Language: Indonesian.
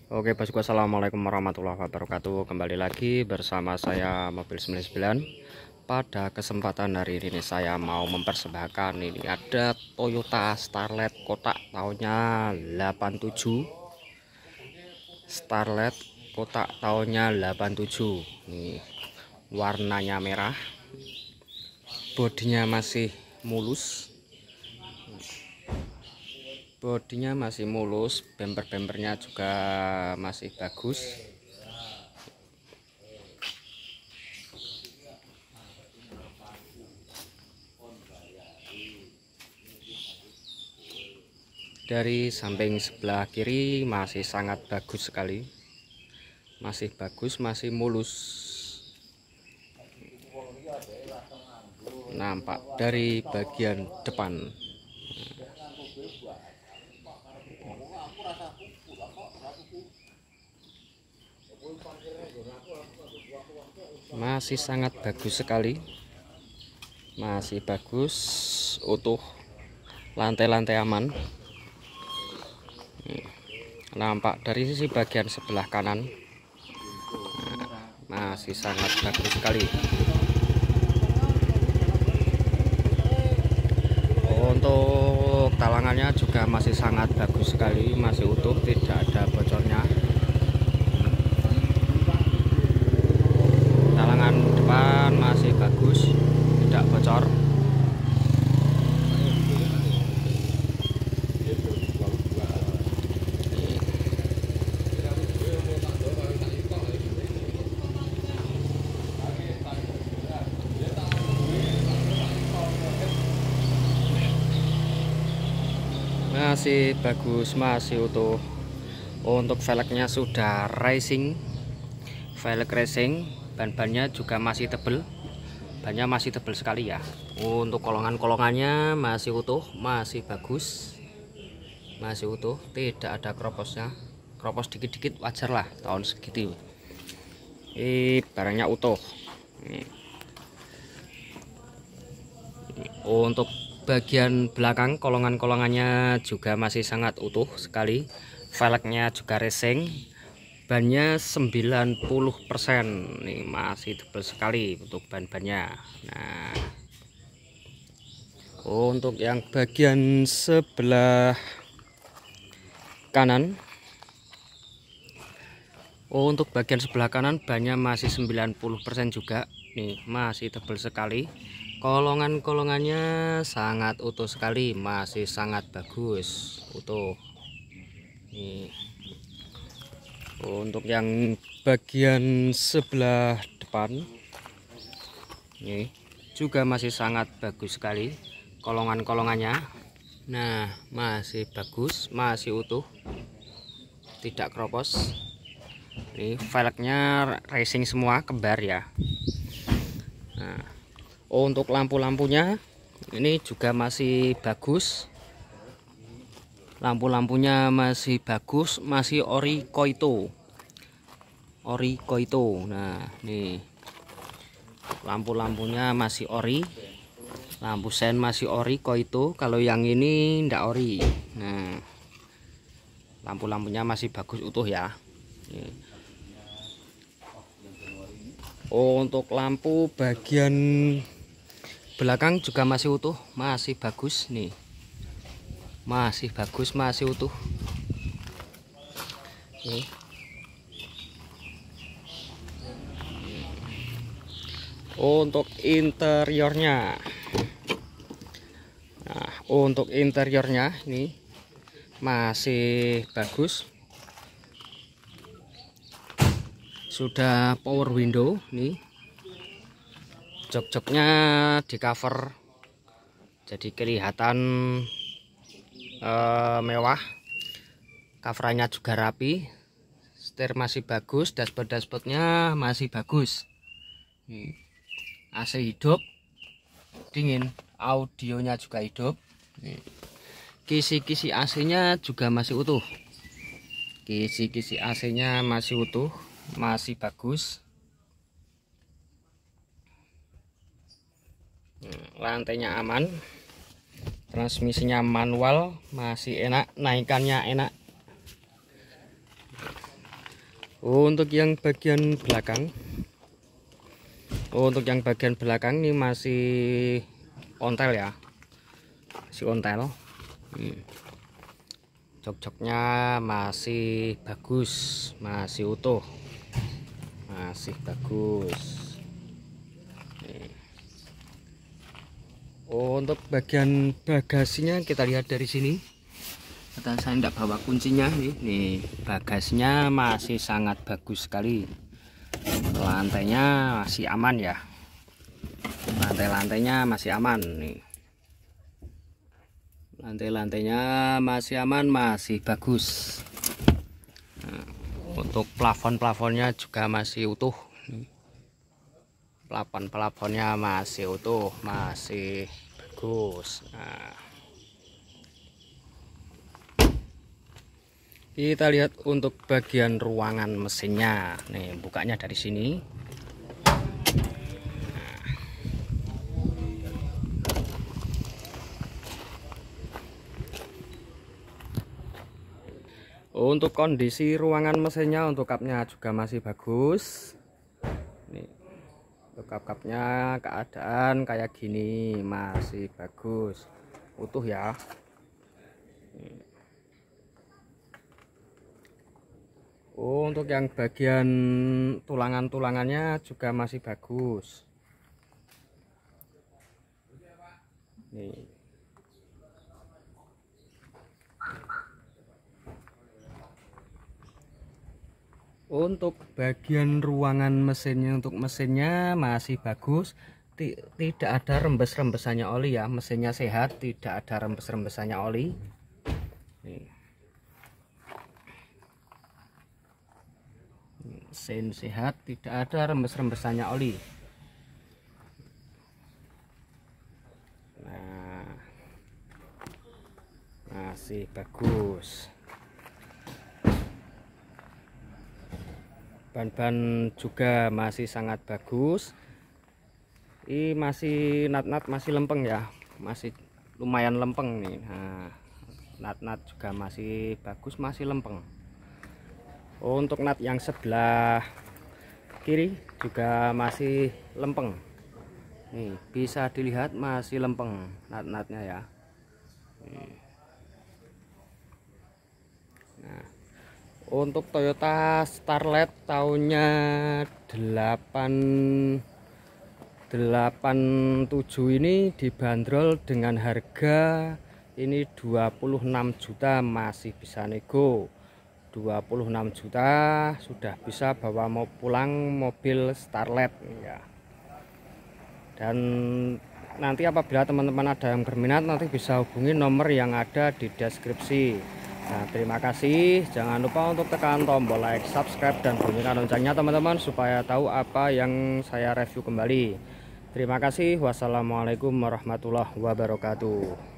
Oke bosku, assalamualaikum warahmatullahi wabarakatuh. Kembali lagi bersama saya Mobil 99. Pada kesempatan hari ini saya mau mempersembahkan, ini ada Toyota Starlet kotak tahunnya 87. Starlet kotak tahunnya 87. Nih, warnanya merah, bodinya masih mulus. Bempernya juga masih bagus. Dari samping sebelah kiri masih sangat bagus sekali, masih bagus, masih mulus. Nampak dari bagian depan. Masih sangat bagus sekali, masih bagus, utuh, lantai-lantai aman. Nampak dari sisi bagian sebelah kanan, masih sangat bagus sekali. Untuk talangannya juga masih sangat bagus sekali, masih utuh, tidak ada bocornya. Talangan depan masih bagus, tidak bocor. Masih bagus, masih utuh. Untuk velgnya sudah racing, velg racing. Ban-bannya juga masih tebel, bannya masih tebel sekali ya. Untuk kolongan-kolongannya masih utuh, masih bagus, masih utuh, tidak ada kroposnya. Kropos dikit-dikit wajar lah tahun segitu. Ini barangnya utuh. Untuk bagian belakang kolongan-kolongannya juga masih sangat utuh sekali. Velgnya juga racing. Bannya 90%. Nih masih tebal sekali untuk ban-bannya. Nah, untuk yang bagian sebelah kanan, untuk bagian sebelah kanan bannya masih 90% juga. Nih masih tebal sekali. Kolongan-kolongannya sangat utuh sekali, masih sangat bagus, utuh. Nih. Untuk yang bagian sebelah depan ini juga masih sangat bagus sekali kolongan-kolongannya. Nah, masih bagus, masih utuh, tidak kropos. Ini velgnya racing semua, kembar ya. Nah, untuk lampu-lampunya ini juga masih bagus. Lampu-lampunya masih bagus, masih ori Koito. Nah, nih. Lampu-lampunya masih ori. Lampu sen masih ori Koito. Kalau yang ini ndak ori. Nah. Lampu-lampunya masih bagus, utuh ya. Nih. Untuk lampu bagian belakang juga masih utuh, masih bagus nih. Masih bagus, masih utuh. Nih. Untuk interiornya, nah, untuk interiornya ini masih bagus. Sudah power window nih. Jok-joknya di cover, jadi kelihatan mewah. Coverannya juga rapi, setir masih bagus, dashboardnya masih bagus. AC hidup, dingin, audionya juga hidup. Kisi-kisi AC-nya juga masih utuh. Kisi-kisi AC-nya masih utuh, masih bagus. Lantainya aman. Transmisinya manual, masih enak, naikannya enak. Untuk yang bagian belakang, ini masih ontel ya, masih ontel. Jok-joknya masih bagus, masih utuh, masih bagus. Untuk bagian bagasinya kita lihat dari sini. Kata saya tidak bawa kuncinya nih, bagasinya masih sangat bagus sekali. Lantainya masih aman ya, lantai-lantainya masih aman nih, lantai-lantainya masih aman, masih bagus. Nah, untuk plafon-plafonnya juga masih utuh, plafon-plafonnya masih utuh, masih bagus. Nah, kita lihat untuk bagian ruangan mesinnya. Nih, bukanya dari sini. Untuk kondisi ruangan mesinnya, untuk kapnya juga masih bagus. Nih, untuk kap-kapnya keadaan kayak gini masih bagus, utuh ya. Untuk yang bagian tulangan-tulangannya juga masih bagus. Nih. Untuk bagian ruangan mesinnya, untuk mesinnya masih bagus, tidak ada rembes-rembesannya oli ya. Mesinnya sehat, tidak ada rembes-rembesannya oli. Nih. Mesin sehat, tidak ada rembes-rembesannya oli. Nah, masih bagus. Ban-ban juga masih sangat bagus. Ini masih nat-nat masih lempeng ya, masih lumayan lempeng nih. Nah, nat-nat juga masih bagus, masih lempeng. Untuk nat yang sebelah kiri juga masih lempeng. Nih, bisa dilihat masih lempeng nat-natnya ya. Nah, untuk Toyota Starlet tahunnya 87 ini dibanderol dengan harga ini 26 juta, masih bisa nego. 26 juta sudah bisa bawa mau pulang mobil Starlet ya. Dan nanti apabila teman-teman ada yang berminat, nanti bisa hubungi nomor yang ada di deskripsi. Nah, terima kasih. Jangan lupa untuk tekan tombol like, subscribe, dan bunyikan loncengnya teman-teman, supaya tahu apa yang saya review kembali. Terima kasih. Wassalamualaikum warahmatullahi wabarakatuh.